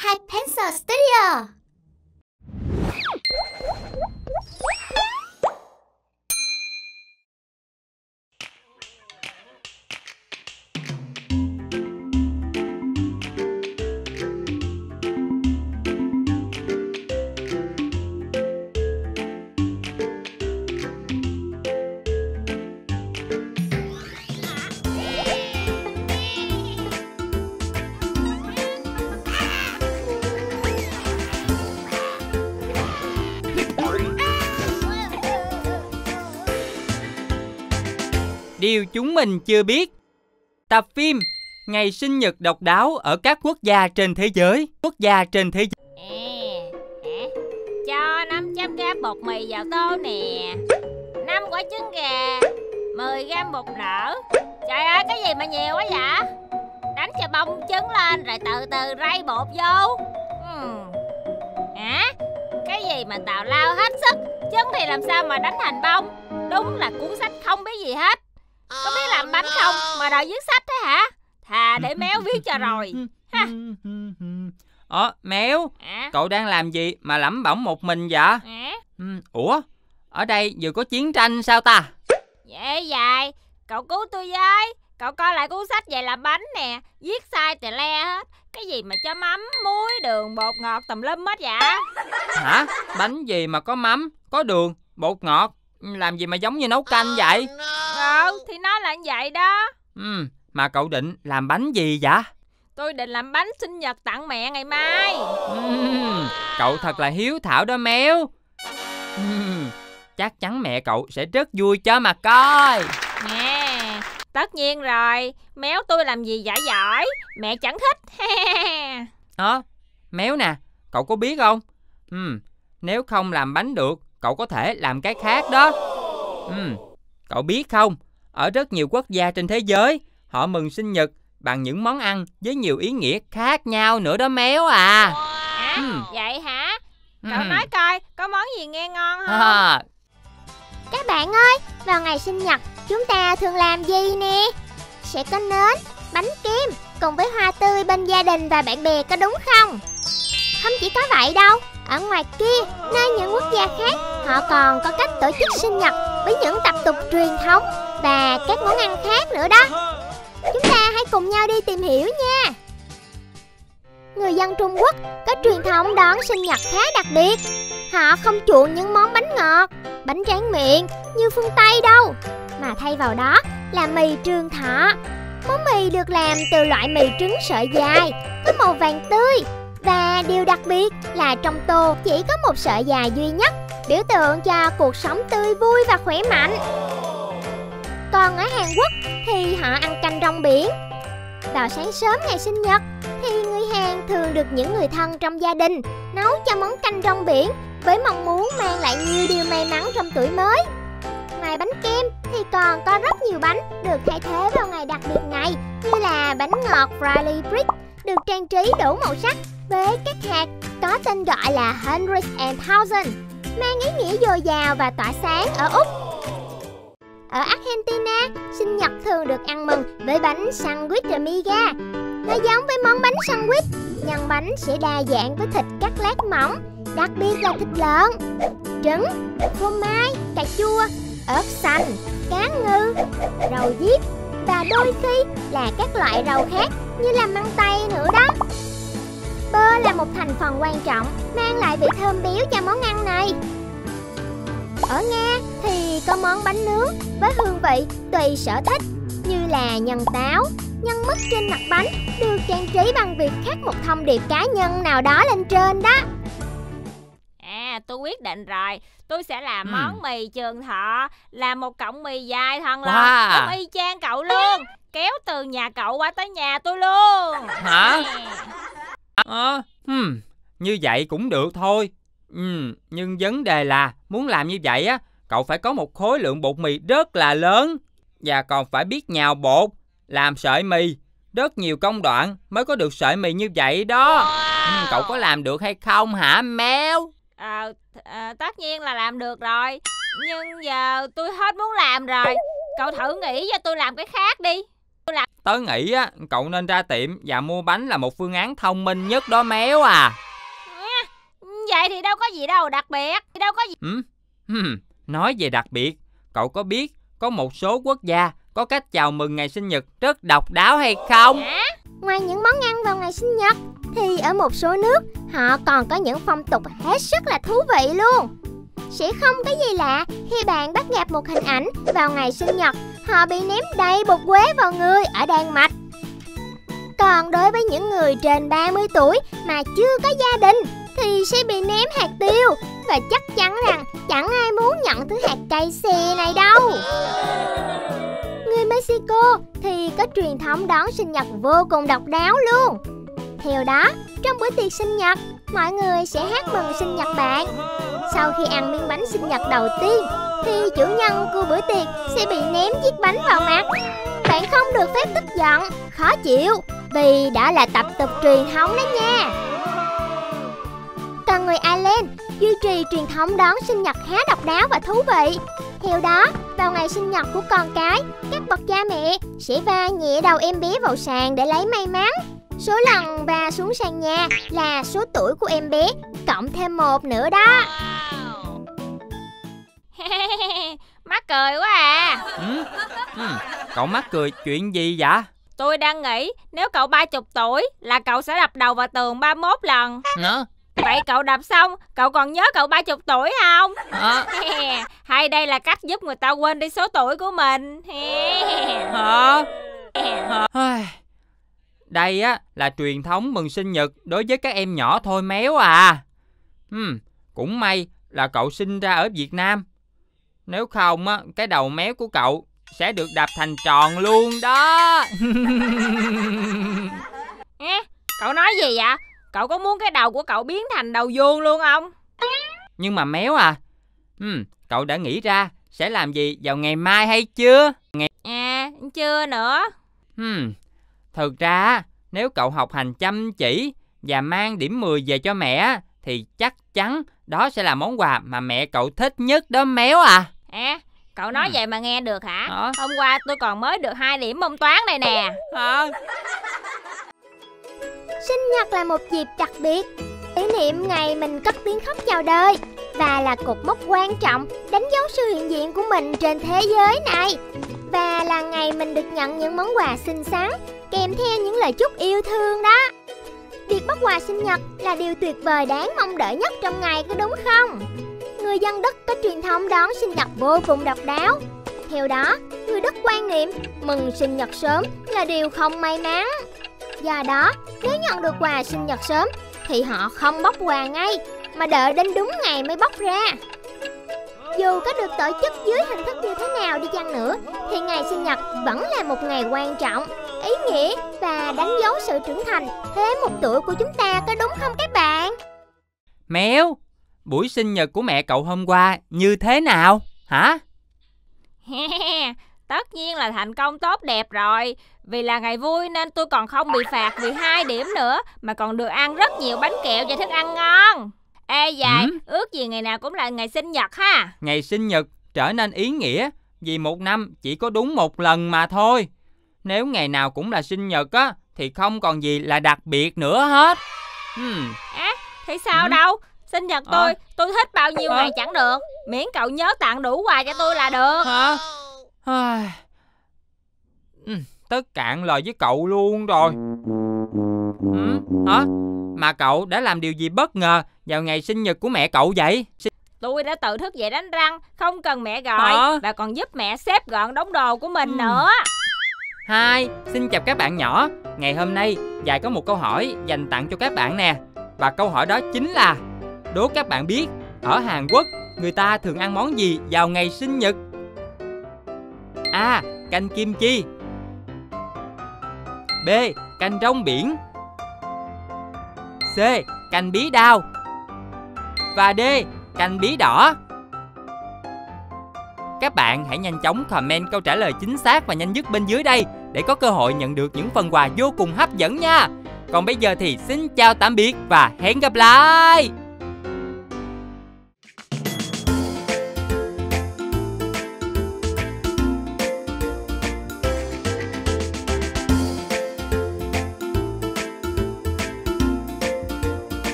Hai Pencil Studio. Điều chúng mình chưa biết. Tập phim Ngày sinh nhật độc đáo ở các quốc gia trên thế giới. Cho 500 gram bột mì vào tô nè, 5 quả trứng gà, 10 gram bột nở. Trời ơi, cái gì mà nhiều quá vậy? Đánh cho bông trứng lên rồi từ từ rây bột vô. Hả? Cái gì mà tào lao hết sức. Trứng thì làm sao mà đánh thành bông? Đúng là cuốn sách không biết gì hết. Có biết làm bánh không mà đòi viết sách thế hả? Thà để Méo viết cho rồi ha. Méo, cậu đang làm gì mà lẩm bẩm một mình vậy? Ủa, ở đây vừa có chiến tranh sao ta? Dễ dài, cậu cứu tôi với. Cậu coi lại cuốn sách về làm bánh nè, viết sai tè le hết. Cái gì mà cho mắm, muối, đường, bột ngọt tùm lum hết vậy? Hả? Bánh gì mà có mắm, có đường, bột ngọt? Làm gì mà giống như nấu canh vậy? Thì nó là như vậy đó. Mà cậu định làm bánh gì vậy? Tôi định làm bánh sinh nhật tặng mẹ ngày mai. Cậu thật là hiếu thảo đó Méo. Chắc chắn mẹ cậu sẽ rất vui cho mà coi. Nè, tất nhiên rồi. Méo tôi làm gì giỏi giỏi mẹ chẳng thích. Méo nè, cậu có biết không? Nếu không làm bánh được, cậu có thể làm cái khác đó. Cậu biết không, ở rất nhiều quốc gia trên thế giới, họ mừng sinh nhật bằng những món ăn với nhiều ý nghĩa khác nhau nữa đó Méo à. Vậy hả? Cậu nói coi, có món gì nghe ngon không? Các bạn ơi, vào ngày sinh nhật chúng ta thường làm gì nè? Sẽ có nến, bánh kem cùng với hoa tươi bên gia đình và bạn bè, có đúng không? Không chỉ có vậy đâu, ở ngoài kia, nơi những quốc gia khác, họ còn có cách tổ chức sinh nhật với những tập tục truyền thống và các món ăn khác nữa đó. Chúng ta hãy cùng nhau đi tìm hiểu nha. Người dân Trung Quốc có truyền thống đón sinh nhật khá đặc biệt. Họ không chuộng những món bánh ngọt, bánh tráng miệng như phương Tây đâu, mà thay vào đó là mì trường thọ. Món mì được làm từ loại mì trứng sợi dài, có màu vàng tươi. Và điều đặc biệt là trong tô chỉ có một sợi dài duy nhất, biểu tượng cho cuộc sống tươi vui và khỏe mạnh. Còn ở Hàn Quốc thì họ ăn canh rong biển. Vào sáng sớm ngày sinh nhật thì người Hàn thường được những người thân trong gia đình nấu cho món canh rong biển với mong muốn mang lại nhiều điều may mắn trong tuổi mới. Ngoài bánh kem thì còn có rất nhiều bánh được thay thế vào ngày đặc biệt này, như là bánh ngọt Rally Brick được trang trí đủ màu sắc với các hạt có tên gọi là Hundreds and Thousands, mang ý nghĩa dồi dào và tỏa sáng ở Úc. Ở Argentina, sinh nhật thường được ăn mừng với bánh sandwich amiga. Nó giống với món bánh sandwich, nhân bánh sẽ đa dạng với thịt cắt lát mỏng, đặc biệt là thịt lợn, trứng, phô mai, cà chua, ớt xanh, cá ngừ, rau diếp và đôi khi là các loại rau khác như là măng tây nữa đó. Bơ là một thành phần quan trọng mang lại vị thơm béo cho món ăn này. Ở Nga thì có món bánh nướng với hương vị tùy sở thích, như là nhân táo, nhân mứt trên mặt bánh được trang trí bằng việc khắc một thông điệp cá nhân nào đó lên trên đó. Tôi quyết định rồi. Tôi sẽ làm món mì trường thọ, là một cọng mì dài thon lòn, giống y chang cậu luôn, kéo từ nhà cậu qua tới nhà tôi luôn. Hả? Như vậy cũng được thôi. Nhưng vấn đề là muốn làm như vậy á, cậu phải có một khối lượng bột mì rất là lớn, và còn phải biết nhào bột, làm sợi mì. Rất nhiều công đoạn mới có được sợi mì như vậy đó. Cậu có làm được hay không hả Méo? Tất nhiên là làm được rồi. Nhưng giờ tôi hết muốn làm rồi. Cậu thử nghĩ cho tôi làm cái khác đi. là... Tớ nghĩ á, cậu nên ra tiệm và mua bánh là một phương án thông minh nhất đó Méo à. Vậy thì đâu có gì đâu đặc biệt. Đâu có gì. Nói về đặc biệt, cậu có biết có một số quốc gia có cách chào mừng ngày sinh nhật rất độc đáo hay không? Ngoài những món ăn vào ngày sinh nhật thì ở một số nước họ còn có những phong tục hết sức là thú vị luôn. Sẽ không có gì lạ khi bạn bắt gặp một hình ảnh vào ngày sinh nhật họ bị ném đầy bột quế vào người ở Đan Mạch. Còn đối với những người trên 30 tuổi mà chưa có gia đình thì sẽ bị ném hạt tiêu. Và chắc chắn rằng chẳng ai muốn nhận thứ hạt cay xè này đâu. Người Mexico thì có truyền thống đón sinh nhật vô cùng độc đáo luôn. Theo đó, trong bữa tiệc sinh nhật, mọi người sẽ hát mừng sinh nhật bạn. Sau khi ăn miếng bánh sinh nhật đầu tiên thì chủ nhân của bữa tiệc sẽ bị ném chiếc bánh vào mặt. Bạn không được phép tức giận, khó chịu vì đã là tập tục truyền thống đó nha. Còn người Ireland duy trì truyền thống đón sinh nhật khá độc đáo và thú vị. Theo đó, vào ngày sinh nhật của con cái, các bậc cha mẹ sẽ va nhẹ đầu em bé vào sàn để lấy may mắn. Số lần va xuống sàn nhà là số tuổi của em bé, cộng thêm 1 nữa đó. Mắc cười quá à. Cậu mắc cười chuyện gì vậy? Tôi đang nghĩ nếu cậu 30 tuổi là cậu sẽ đập đầu vào tường 31 lần. Vậy cậu đập xong, cậu còn nhớ cậu 30 tuổi không? Hay đây là cách giúp người ta quên đi số tuổi của mình? Đây á là truyền thống mừng sinh nhật đối với các em nhỏ thôi Méo à. Cũng may là cậu sinh ra ở Việt Nam. Nếu không á, cái đầu méo của cậu sẽ được đập thành tròn luôn đó. Cậu nói gì vậy? Cậu có muốn cái đầu của cậu biến thành đầu vuông luôn không? Nhưng mà Méo à, cậu đã nghĩ ra sẽ làm gì vào ngày mai hay chưa? Chưa nữa. Thực ra nếu cậu học hành chăm chỉ và mang điểm 10 về cho mẹ thì chắc chắn đó sẽ là món quà mà mẹ cậu thích nhất đó Méo à. Cậu nói vậy mà nghe được hả? Hôm qua tôi còn mới được 2 điểm môn toán đây nè. Sinh nhật là một dịp đặc biệt, kỷ niệm ngày mình cất tiếng khóc chào đời và là cột mốc quan trọng đánh dấu sự hiện diện của mình trên thế giới này. Và là ngày mình được nhận những món quà xinh xắn kèm theo những lời chúc yêu thương đó. Việc bóc quà sinh nhật là điều tuyệt vời đáng mong đợi nhất trong ngày, có đúng không? Người dân Đức có truyền thống đón sinh nhật vô cùng độc đáo. Theo đó, người Đức quan niệm mừng sinh nhật sớm là điều không may mắn. Do đó, nếu nhận được quà sinh nhật sớm thì họ không bóc quà ngay mà đợi đến đúng ngày mới bóc ra. Dù có được tổ chức dưới hình thức như thế nào đi chăng nữa thì ngày sinh nhật vẫn là một ngày quan trọng, ý nghĩa và đánh dấu sự trưởng thành thêm 1 tuổi của chúng ta, có đúng không các bạn? Méo, buổi sinh nhật của mẹ cậu hôm qua như thế nào hả? Tất nhiên là thành công tốt đẹp rồi. Vì là ngày vui nên tôi còn không bị phạt vì 2 điểm nữa, mà còn được ăn rất nhiều bánh kẹo và thức ăn ngon. Ê vậy, ước gì ngày nào cũng là ngày sinh nhật ha. Ngày sinh nhật trở nên ý nghĩa vì một năm chỉ có đúng 1 lần mà thôi. Nếu ngày nào cũng là sinh nhật á thì không còn gì là đặc biệt nữa hết. Thì sao đâu? Sinh nhật tôi thích bao nhiêu ngày chẳng được, miễn cậu nhớ tặng đủ quà cho tôi là được. Tớ cạn lời với cậu luôn rồi. Mà cậu đã làm điều gì bất ngờ vào ngày sinh nhật của mẹ cậu vậy? Tôi đã tự thức dậy đánh răng, không cần mẹ gọi, và còn giúp mẹ xếp gọn đống đồ của mình nữa. Hi, xin chào các bạn nhỏ. Ngày hôm nay Dài có một câu hỏi dành tặng cho các bạn nè. Và câu hỏi đó chính là: đố các bạn biết ở Hàn Quốc người ta thường ăn món gì vào ngày sinh nhật? A. Canh kim chi. B. Canh rong biển. C. Canh bí đao. Và D. Canh bí đỏ. Các bạn hãy nhanh chóng comment câu trả lời chính xác và nhanh nhất bên dưới đây để có cơ hội nhận được những phần quà vô cùng hấp dẫn nha. Còn bây giờ thì xin chào tạm biệt và hẹn gặp lại.